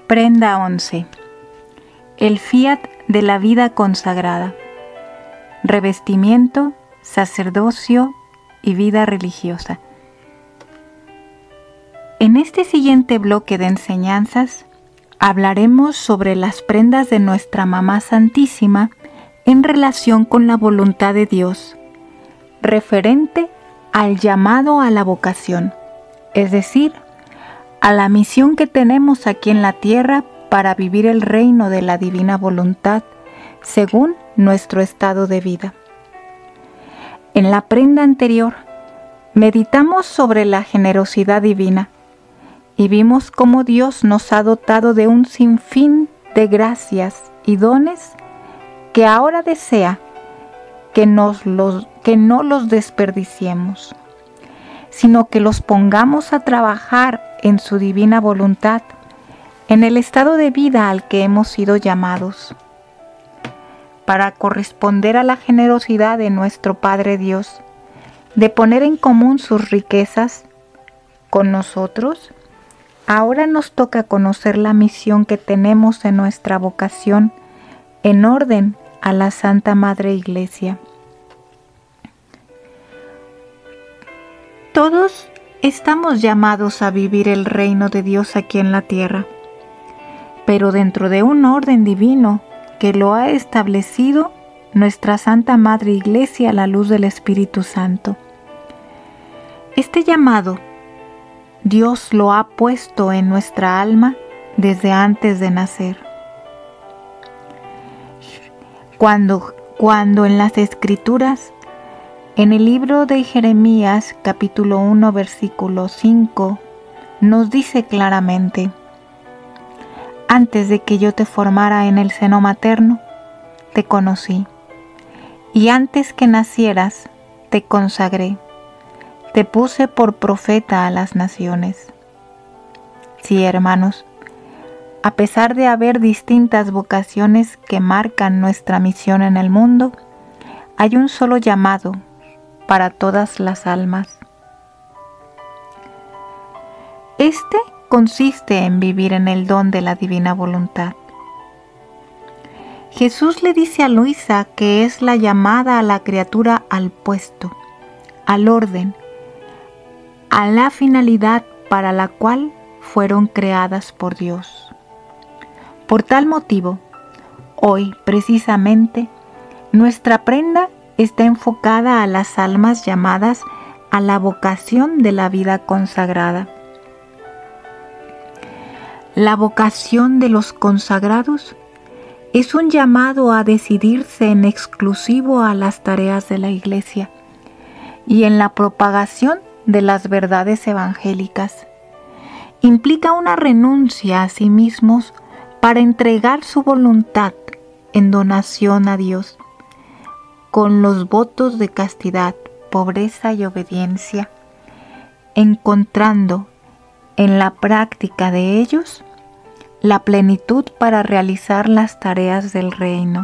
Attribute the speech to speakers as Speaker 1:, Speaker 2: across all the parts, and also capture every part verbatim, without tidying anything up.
Speaker 1: Prenda once. El fiat de la vida consagrada. Revestimiento, sacerdocio y vida religiosa. En este siguiente bloque de enseñanzas hablaremos sobre las prendas de nuestra Mamá Santísima en relación con la voluntad de Dios, referente al llamado a la vocación, es decir, a la misión que tenemos aquí en la tierra para vivir el reino de la divina voluntad según nuestro estado de vida. En la prenda anterior, meditamos sobre la generosidad divina y vimos cómo Dios nos ha dotado de un sinfín de gracias y dones que ahora desea que, nos los, que no los desperdiciemos, sino que los pongamos a trabajar en su divina voluntad, en el estado de vida al que hemos sido llamados. Para corresponder a la generosidad de nuestro Padre Dios, de poner en común sus riquezas con nosotros, ahora nos toca conocer la misión que tenemos en nuestra vocación en orden a la Santa Madre Iglesia. Todos estamos llamados a vivir el reino de Dios aquí en la tierra, pero dentro de un orden divino que lo ha establecido nuestra Santa Madre Iglesia a la luz del Espíritu Santo. Este llamado Dios lo ha puesto en nuestra alma desde antes de nacer. Cuando, cuando en las Escrituras, en el libro de Jeremías, capítulo uno, versículo cinco, nos dice claramente: antes de que yo te formara en el seno materno, te conocí, y antes que nacieras, te consagré, te puse por profeta a las naciones. Sí, hermanos, a pesar de haber distintas vocaciones que marcan nuestra misión en el mundo, hay un solo llamado para todas las almas. Este consiste en vivir en el don de la divina voluntad. Jesús le dice a Luisa que es la llamada a la criatura al puesto, al orden, a la finalidad para la cual fueron creadas por Dios. Por tal motivo, hoy precisamente, nuestra prenda está enfocada a las almas llamadas a la vocación de la vida consagrada. La vocación de los consagrados es un llamado a decidirse en exclusivo a las tareas de la Iglesia y en la propagación de las verdades evangélicas. Implica una renuncia a sí mismos para entregar su voluntad en donación a Dios, con los votos de castidad, pobreza y obediencia, encontrando en la práctica de ellos la plenitud para realizar las tareas del reino.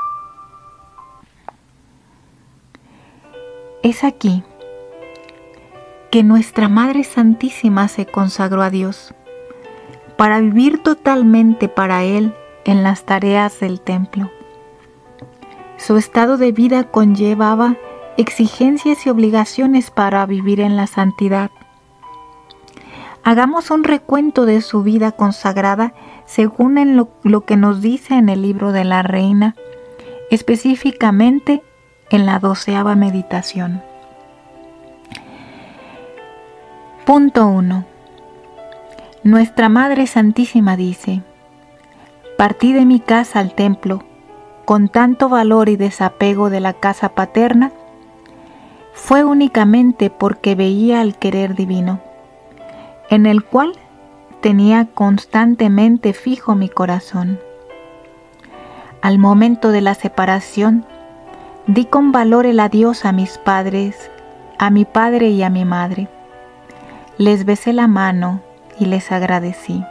Speaker 1: Es aquí que nuestra Madre Santísima se consagró a Dios para vivir totalmente para Él en las tareas del templo. Su estado de vida conllevaba exigencias y obligaciones para vivir en la santidad. Hagamos un recuento de su vida consagrada según en lo, lo que nos dice en el libro de la Reina, específicamente en la doceava meditación. Punto uno. Nuestra Madre Santísima dice: partí de mi casa al templo con tanto valor y desapego de la casa paterna, fue únicamente porque veía el querer divino, en el cual tenía constantemente fijo mi corazón. Al momento de la separación, di con valor el adiós a mis padres, a mi padre y a mi madre. Les besé la mano y les agradecí.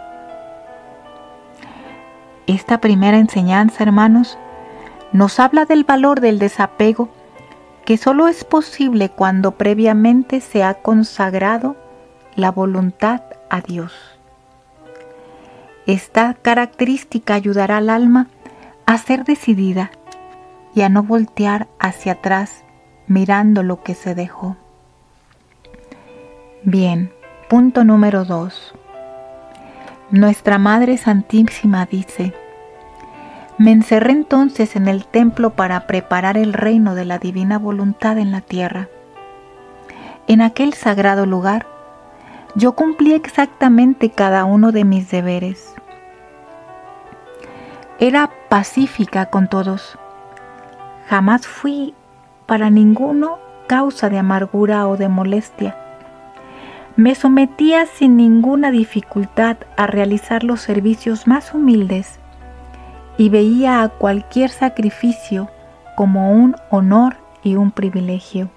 Speaker 1: Esta primera enseñanza, hermanos, nos habla del valor del desapego que solo es posible cuando previamente se ha consagrado la voluntad a Dios. Esta característica ayudará al alma a ser decidida y a no voltear hacia atrás mirando lo que se dejó. Bien, punto número dos. Nuestra Madre Santísima dice: me encerré entonces en el templo para preparar el reino de la divina voluntad en la tierra. En aquel sagrado lugar, yo cumplí exactamente cada uno de mis deberes. Era pacífica con todos. Jamás fui para ninguno causa de amargura o de molestia. Me sometía sin ninguna dificultad a realizar los servicios más humildes y veía a cualquier sacrificio como un honor y un privilegio.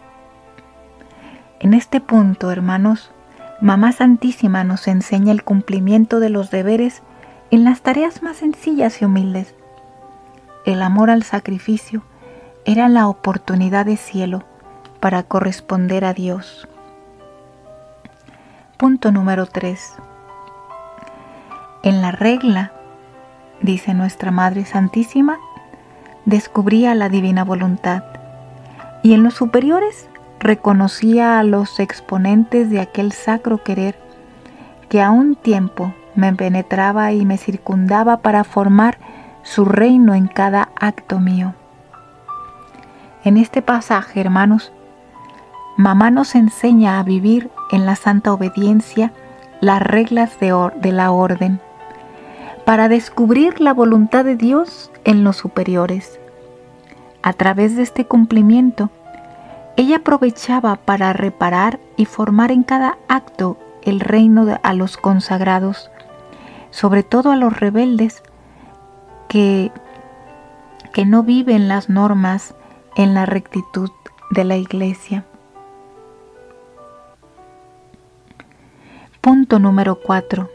Speaker 1: En este punto, hermanos, Mamá Santísima nos enseña el cumplimiento de los deberes en las tareas más sencillas y humildes. El amor al sacrificio era la oportunidad de cielo para corresponder a Dios. Punto número tres. En la regla, dice nuestra Madre Santísima, descubría la divina voluntad, y en los superiores reconocía a los exponentes de aquel sacro querer que a un tiempo me penetraba y me circundaba para formar su reino en cada acto mío. En este pasaje, hermanos, Mamá nos enseña a vivir en la santa obediencia las reglas de, or- de la orden, para descubrir la voluntad de Dios en los superiores. A través de este cumplimiento, ella aprovechaba para reparar y formar en cada acto el reino de, a los consagrados, sobre todo a los rebeldes que, que no viven las normas en la rectitud de la Iglesia. Punto número cuatro.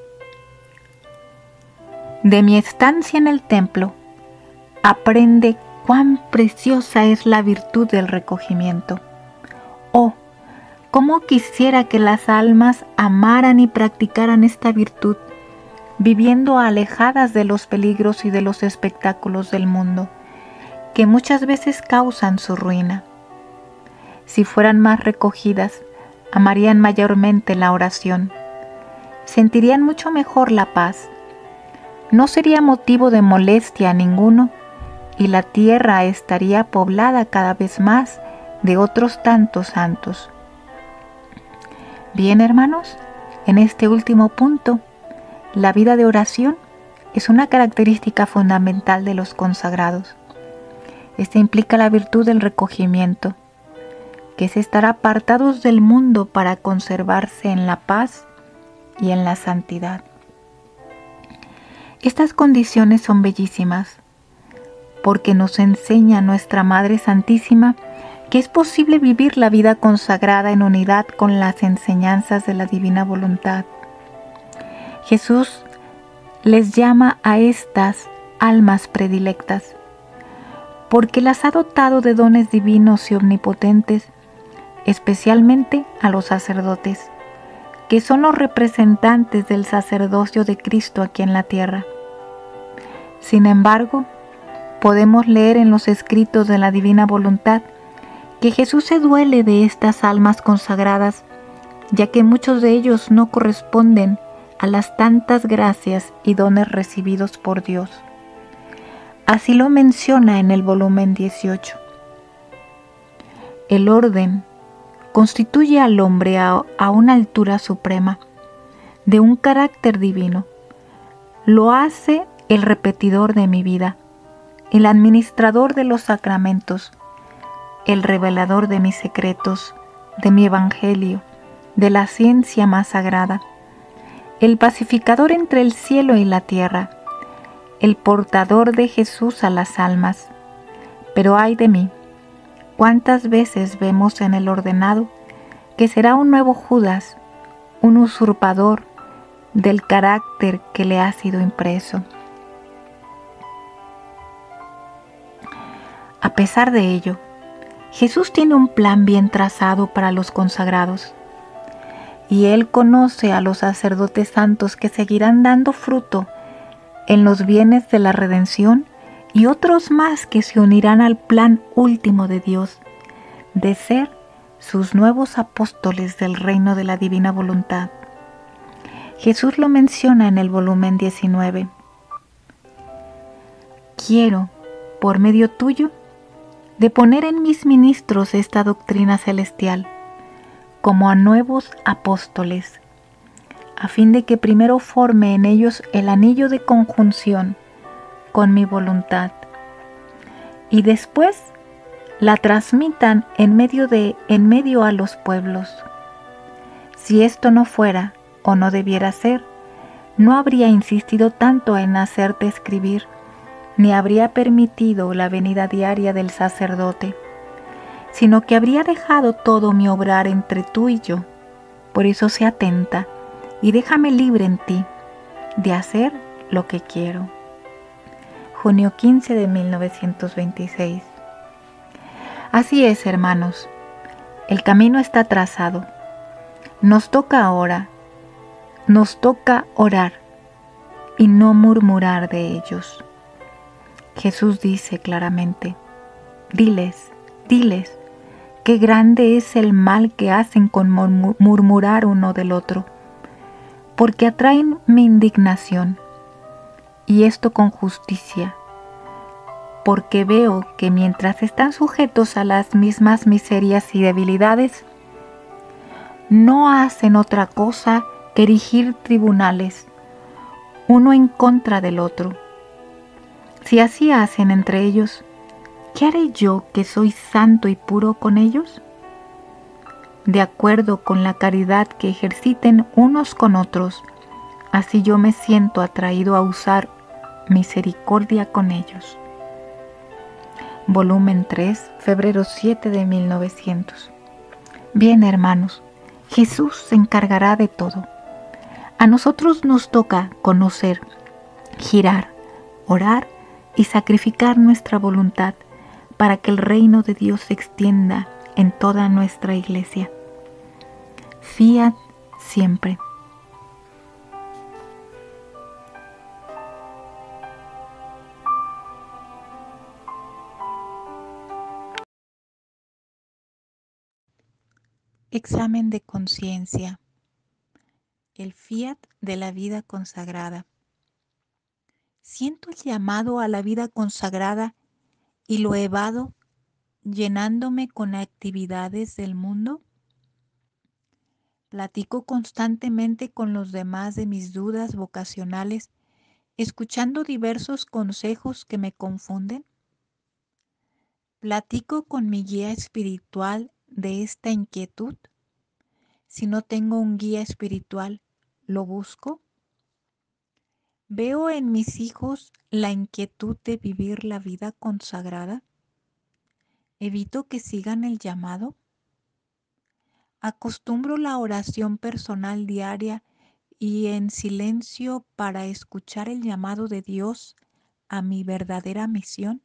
Speaker 1: De mi estancia en el templo, aprende cuán preciosa es la virtud del recogimiento. Oh, cómo quisiera que las almas amaran y practicaran esta virtud, viviendo alejadas de los peligros y de los espectáculos del mundo, que muchas veces causan su ruina. Si fueran más recogidas, amarían mayormente la oración, sentirían mucho mejor la paz, no sería motivo de molestia a ninguno, y la tierra estaría poblada cada vez más de otros tantos santos. Bien, hermanos, en este último punto, la vida de oración es una característica fundamental de los consagrados. Esta implica la virtud del recogimiento, que es estar apartados del mundo para conservarse en la paz y en la santidad. Estas condiciones son bellísimas, porque nos enseña nuestra Madre Santísima que es posible vivir la vida consagrada en unidad con las enseñanzas de la divina voluntad. Jesús les llama a estas almas predilectas, porque las ha dotado de dones divinos y omnipotentes, especialmente a los sacerdotes, que son los representantes del sacerdocio de Cristo aquí en la tierra. Sin embargo, podemos leer en los escritos de la divina voluntad que Jesús se duele de estas almas consagradas, ya que muchos de ellos no corresponden a las tantas gracias y dones recibidos por Dios. Así lo menciona en el volumen dieciocho. El orden constituye al hombre a, a una altura suprema, de un carácter divino. Lo hace el repetidor de mi vida, el administrador de los sacramentos, el revelador de mis secretos, de mi evangelio, de la ciencia más sagrada, el pacificador entre el cielo y la tierra, el portador de Jesús a las almas. Pero ay de mí, cuántas veces vemos en el ordenado que será un nuevo Judas, un usurpador del carácter que le ha sido impreso. A pesar de ello, Jesús tiene un plan bien trazado para los consagrados, y Él conoce a los sacerdotes santos que seguirán dando fruto en los bienes de la redención y otros más que se unirán al plan último de Dios, de ser sus nuevos apóstoles del reino de la divina voluntad. Jesús lo menciona en el volumen diecinueve. Quiero, por medio tuyo, de poner en mis ministros esta doctrina celestial, como a nuevos apóstoles, a fin de que primero forme en ellos el anillo de conjunción con mi voluntad, y después la transmitan en medio de en medio a los pueblos. Si esto no fuera o no debiera ser, no habría insistido tanto en hacerte escribir, ni habría permitido la venida diaria del sacerdote, sino que habría dejado todo mi obrar entre tú y yo. Por eso sé atenta y déjame libre en ti de hacer lo que quiero. Junio quince de mil novecientos veintiséis. Así es, hermanos, el camino está trazado. Nos toca ahora, nos toca orar y no murmurar de ellos. Jesús dice claramente, diles, diles, qué grande es el mal que hacen con murmurar uno del otro, porque atraen mi indignación, y esto con justicia, porque veo que mientras están sujetos a las mismas miserias y debilidades, no hacen otra cosa que erigir tribunales, uno en contra del otro. Si así hacen entre ellos, ¿qué haré yo que soy santo y puro con ellos? De acuerdo con la caridad que ejerciten unos con otros, así yo me siento atraído a usar misericordia con ellos. Volumen tres, febrero siete de mil novecientos. Bien, hermanos, Jesús se encargará de todo. A nosotros nos toca conocer, girar, orar y sacrificar nuestra voluntad para que el reino de Dios se extienda en toda nuestra iglesia. Fiat siempre. Examen de conciencia. El fiat de la vida consagrada. Siento el llamado a la vida consagrada y lo evado llenándome con actividades del mundo. Platico constantemente con los demás de mis dudas vocacionales, escuchando diversos consejos que me confunden. Platico con mi guía espiritual de esta inquietud. Si no tengo un guía espiritual, ¿lo busco? ¿Veo en mis hijos la inquietud de vivir la vida consagrada? ¿Evito que sigan el llamado? Acostumbro la oración personal diaria y en silencio para escuchar el llamado de Dios a mi verdadera misión.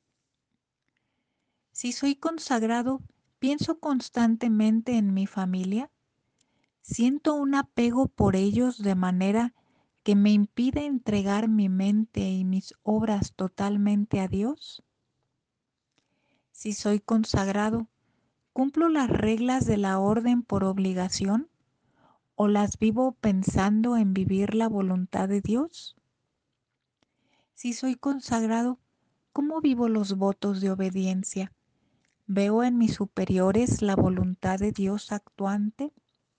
Speaker 1: Si soy consagrado, pienso constantemente en mi familia. Siento un apego por ellos de manera que me impide entregar mi mente y mis obras totalmente a Dios. Si soy consagrado, ¿cumplo las reglas de la orden por obligación o las vivo pensando en vivir la voluntad de Dios? Si soy consagrado, ¿cómo vivo los votos de obediencia? ¿Veo en mis superiores la voluntad de Dios actuante?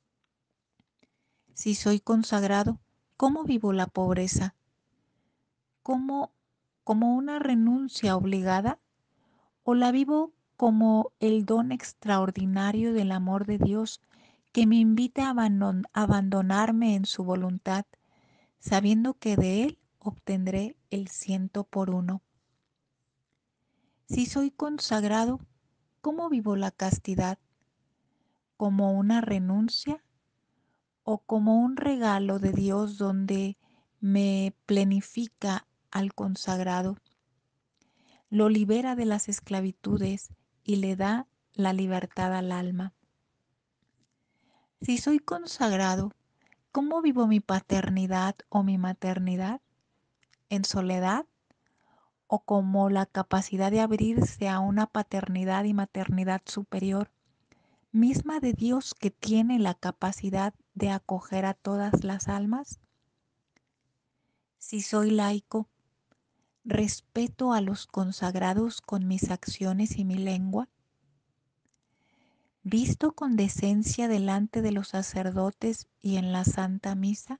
Speaker 1: Si soy consagrado, ¿cómo vivo la pobreza? ¿Cómo, como una renuncia obligada o la vivo como el don extraordinario del amor de Dios que me invita a abandon- abandonarme en su voluntad, sabiendo que de Él obtendré el ciento por uno? Si soy consagrado, ¿cómo vivo la castidad? ¿Como una renuncia o como un regalo de Dios donde me plenifica al consagrado, lo libera de las esclavitudes y le da la libertad al alma? Si soy consagrado, ¿cómo vivo mi paternidad o mi maternidad? ¿En soledad o como la capacidad de abrirse a una paternidad y maternidad superior, misma de Dios que tiene la capacidad de acoger a todas las almas? Si soy laico, ¿respeto a los consagrados con mis acciones y mi lengua? ¿Visto con decencia delante de los sacerdotes y en la Santa Misa?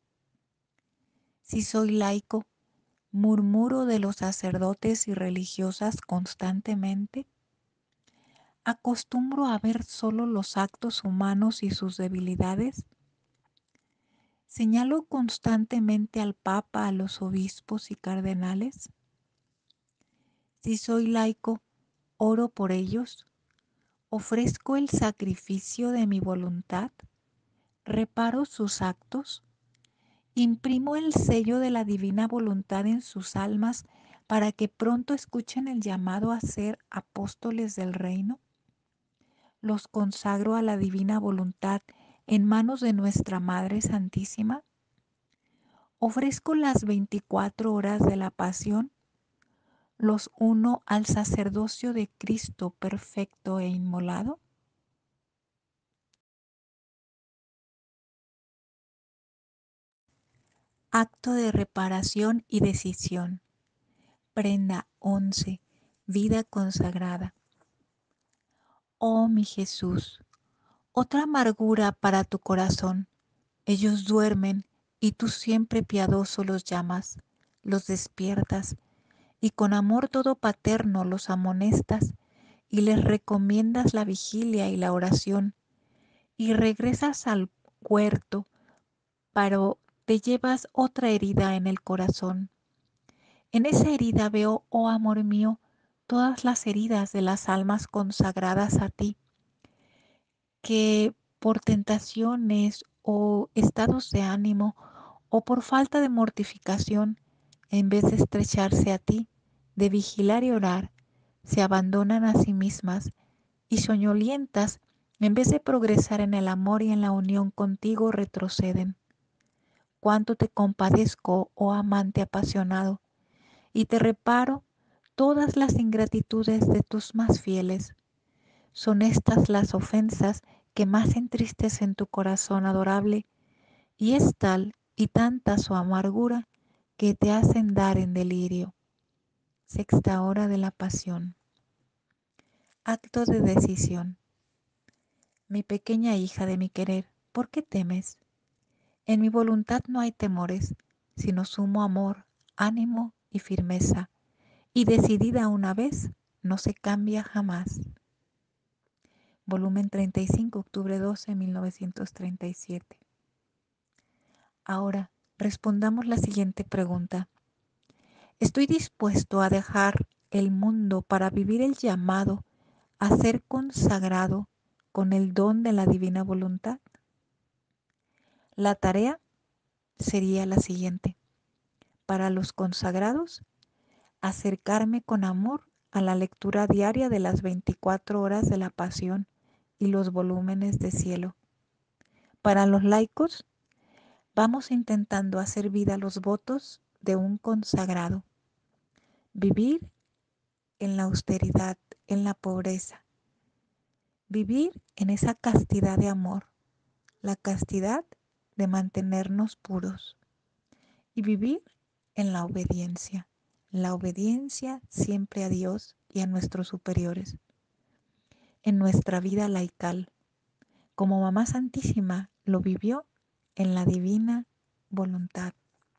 Speaker 1: Si soy laico, ¿murmuro de los sacerdotes y religiosas constantemente? ¿Acostumbro a ver solo los actos humanos y sus debilidades? ¿Señalo constantemente al Papa, a los obispos y cardenales? Si soy laico, ¿oro por ellos? ¿Ofrezco el sacrificio de mi voluntad? ¿Reparo sus actos? ¿Imprimo el sello de la divina voluntad en sus almas para que pronto escuchen el llamado a ser apóstoles del reino? ¿Los consagro a la divina voluntad en manos de nuestra Madre Santísima? ¿Ofrezco las veinticuatro horas de la pasión? ¿Los uno al sacerdocio de Cristo perfecto e inmolado? Acto de reparación y decisión. Prenda once. Vida consagrada. Oh mi Jesús, otra amargura para tu corazón. Ellos duermen y tú siempre piadoso los llamas, los despiertas y con amor todo paterno los amonestas y les recomiendas la vigilia y la oración y regresas al huerto, pero te llevas otra herida en el corazón. En esa herida veo, oh amor mío, todas las heridas de las almas consagradas a ti, que por tentaciones o estados de ánimo o por falta de mortificación, en vez de estrecharse a ti, de vigilar y orar, se abandonan a sí mismas y soñolientas, en vez de progresar en el amor y en la unión contigo, retroceden. Cuánto te compadezco, oh amante apasionado, y te reparo todas las ingratitudes de tus más fieles. Son estas las ofensas que más entristecen tu corazón adorable, y es tal y tanta su amargura que te hacen dar en delirio. Sexta hora de la pasión. Acto de decisión. Mi pequeña hija de mi querer, ¿por qué temes? En mi voluntad no hay temores, sino sumo amor, ánimo y firmeza, y decidida una vez, no se cambia jamás. Volumen treinta y cinco, octubre doce, mil novecientos treinta y siete. Ahora, respondamos la siguiente pregunta. ¿Estoy dispuesto a dejar el mundo para vivir el llamado a ser consagrado con el don de la divina voluntad? La tarea sería la siguiente. Para los consagrados, acercarme con amor a la lectura diaria de las veinticuatro horas de la Pasión y los volúmenes de cielo. Para los laicos, vamos intentando hacer vida los votos de un consagrado. Vivir en la austeridad, en la pobreza. Vivir en esa castidad de amor, la castidad de mantenernos puros. Y vivir en la obediencia, la obediencia siempre a Dios y a nuestros superiores. En nuestra vida laical, como Mamá Santísima lo vivió en la divina voluntad.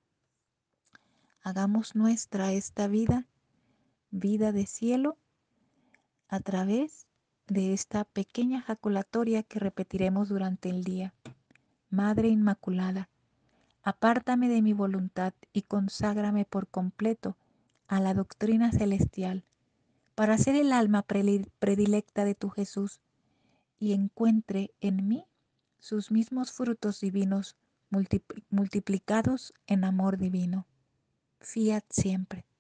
Speaker 1: Hagamos nuestra esta vida, vida de cielo, a través de esta pequeña jaculatoria que repetiremos durante el día. Madre Inmaculada, apártame de mi voluntad y conságrame por completo a la doctrina celestial, para ser el alma predilecta de tu Jesús y encuentre en mí sus mismos frutos divinos multiplicados en amor divino. Fiat siempre.